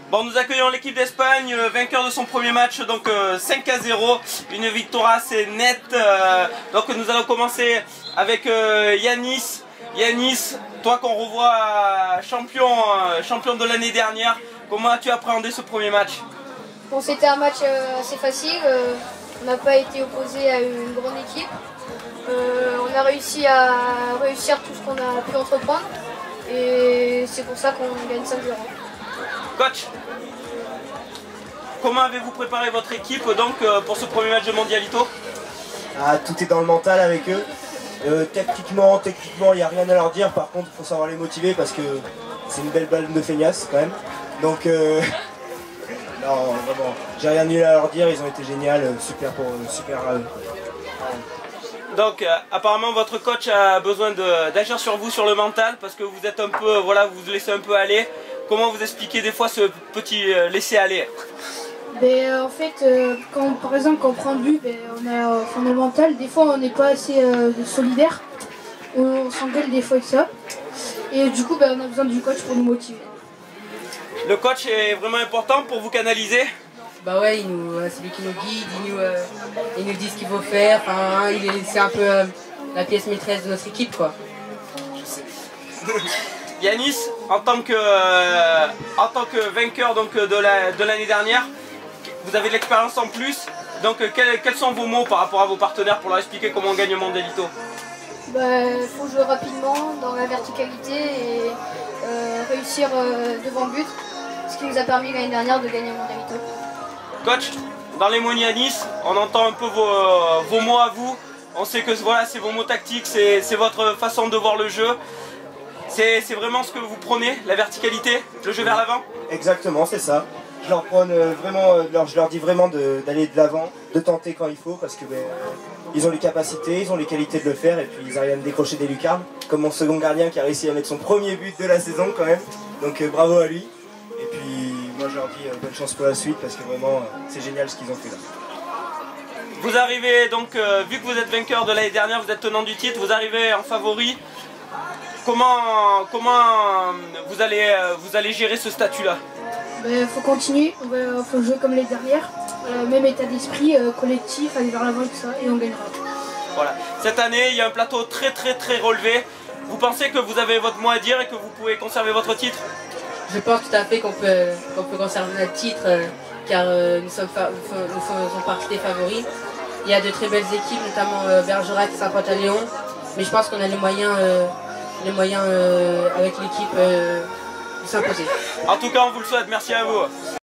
Bon, nous accueillons l'équipe d'Espagne, vainqueur de son premier match, donc 5-0, une victoire assez nette. Donc nous allons commencer avec Yanis. Yanis, toi qu'on revoit champion de l'année dernière, comment as-tu appréhendé ce premier match? Bon, c'était un match assez facile, on n'a pas été opposé à une grande équipe. On a réussi à réussir tout ce qu'on a pu entreprendre et c'est pour ça qu'on gagne 5-0. Coach, comment avez-vous préparé votre équipe donc pour ce premier match de Mondialito? Tout est dans le mental avec eux. Techniquement, il n'y a rien à leur dire. Par contre, il faut savoir les motiver parce que c'est une belle balle de feignasse quand même. Donc, non, vraiment, j'ai rien nul à leur dire. Ils ont été géniaux, super. Donc apparemment votre coach a besoin d'agir sur vous, sur le mental, parce que vous êtes un peu, voilà, vous vous laissez un peu aller. Comment vous expliquez des fois ce petit laisser aller? En fait, par exemple quand on prend le but, on a fondamental, des fois on n'est pas assez solidaire, on s'engueule des fois avec ça, et du coup on a besoin du coach pour nous motiver. Le coach est vraiment important pour vous canaliser? Bah ouais, c'est lui qui nous guide, il nous dit ce qu'il faut faire, enfin, c'est un peu la pièce maîtresse de notre équipe quoi. Yanis, en tant que vainqueur donc, de l'année dernière, vous avez de l'expérience en plus, donc quels sont vos mots par rapport à vos partenaires pour leur expliquer comment on gagne au Mondialito? Faut jouer rapidement dans la verticalité et réussir devant le but, ce qui nous a permis l'année dernière de gagner au Mondialito. Coach, dans les mots de Yanis, on entend un peu vos mots à vous, on sait que voilà, c'est vos mots tactiques, c'est votre façon de voir le jeu. C'est vraiment ce que vous prenez, la verticalité, le jeu vers l'avant? Exactement, c'est ça. Je leur prône vraiment, je leur dis vraiment d'aller de l'avant, de tenter quand il faut, parce que ils ont les capacités, ils ont les qualités de le faire, et puis ils arrivent à me décrocher des lucarnes, comme mon second gardien qui a réussi à mettre son premier but de la saison quand même. Donc bravo à lui. Et puis moi je leur dis bonne chance pour la suite, parce que vraiment c'est génial ce qu'ils ont fait là. Vous arrivez donc, vu que vous êtes vainqueur de l'année dernière, vous êtes tenant du titre, vous arrivez en favori. Comment vous allez gérer ce statut-là? Faut continuer, faut jouer comme les dernières, même état d'esprit, collectif, aller vers l'avant et tout ça, et on gagnera. Voilà. Cette année, il y a un plateau très relevé. Vous pensez que vous avez votre mot à dire et que vous pouvez conserver votre titre? Je pense tout à fait qu'on peut conserver notre titre, car nous faisons partie des favoris. Il y a de très belles équipes, notamment Bergerac et Saint-Pantaléon, mais je pense qu'on a les moyens avec l'équipe de s'imposer. En tout cas, on vous le souhaite. Merci à vous.